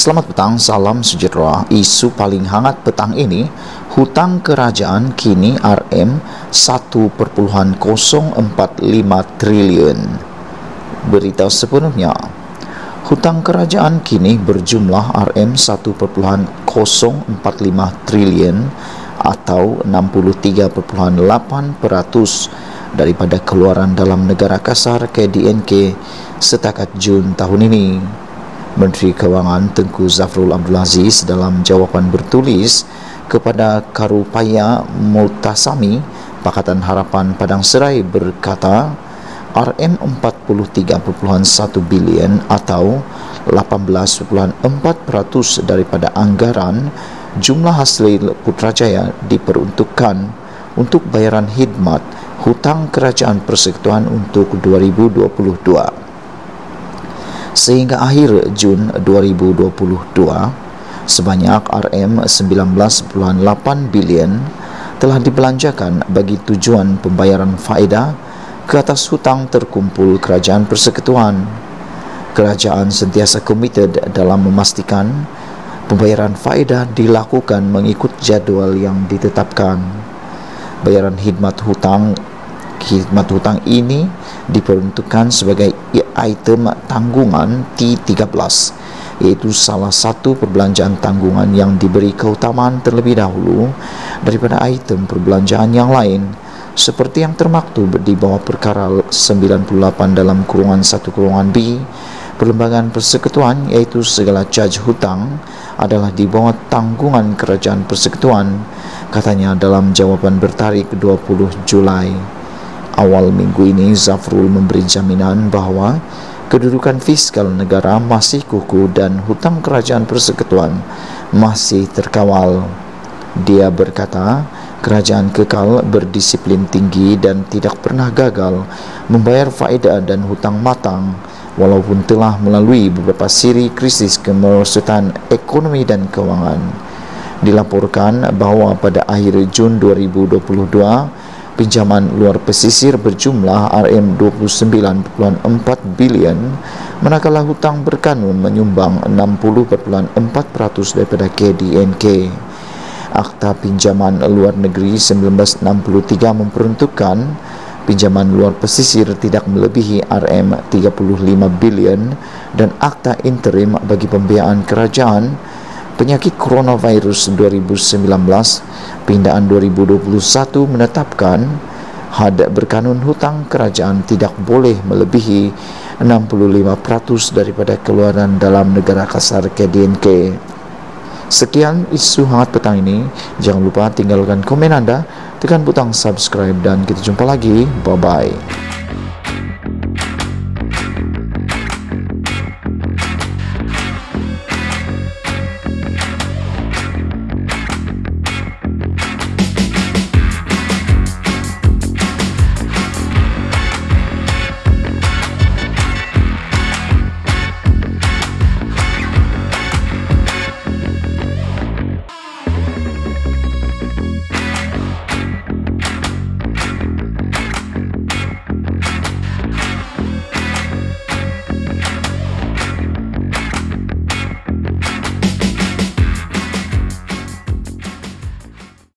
Selamat petang, salam sejahtera. Isu paling hangat petang ini, hutang kerajaan kini RM1.045 triliun. Berita sepenuhnya, hutang kerajaan kini berjumlah RM1.045 triliun atau 63.8% daripada keluaran dalam negara kasar KDNK setakat Jun tahun ini. Menteri Kewangan Tengku Zafrul Abdul Aziz dalam jawapan bertulis kepada Karupaya Multasami Pakatan Harapan Padang Serai berkata RM43.1 bilion atau 18.4% daripada anggaran jumlah hasil Putrajaya diperuntukkan untuk bayaran khidmat hutang kerajaan persekutuan untuk 2022. Sehingga akhir Jun 2022, sebanyak RM19.8 bilion telah dibelanjakan bagi tujuan pembayaran faedah ke atas hutang terkumpul kerajaan persekutuan. Kerajaan sentiasa komited dalam memastikan pembayaran faedah dilakukan mengikut jadual yang ditetapkan. Bayaran khidmat hutang ini diperuntukkan sebagai item tanggungan T13, iaitu salah satu perbelanjaan tanggungan yang diberi keutamaan terlebih dahulu daripada item perbelanjaan yang lain, seperti yang termaktub di bawah perkara 98 dalam kurungan 1 kurungan B Perlembagaan Persekutuan, iaitu segala caj hutang adalah di bawah tanggungan kerajaan persekutuan, katanya dalam jawapan bertarikh 20 Julai. Awal minggu ini, Zafrul memberi jaminan bahawa kedudukan fiskal negara masih kukuh dan hutang kerajaan persekutuan masih terkawal. Dia berkata, kerajaan kekal berdisiplin tinggi dan tidak pernah gagal membayar faedah dan hutang matang walaupun telah melalui beberapa siri krisis kemerosotan ekonomi dan kewangan. Dilaporkan bahawa pada akhir Jun 2022, pinjaman luar pesisir berjumlah RM29.4 bilion, manakala hutang berkanun menyumbang 60.4% daripada KDNK. Akta Pinjaman Luar Negeri 1963 memperuntukkan pinjaman luar pesisir tidak melebihi RM35 bilion dan Akta Interim bagi Pembiayaan Kerajaan Penyakit Coronavirus 2019 Pindaan 2021 menetapkan had berkanun hutang kerajaan tidak boleh melebihi 65% daripada keluaran dalam negara kasar KDNK. Sekian isu hangat petang ini. Jangan lupa tinggalkan komen anda, tekan butang subscribe dan kita jumpa lagi. Bye-bye.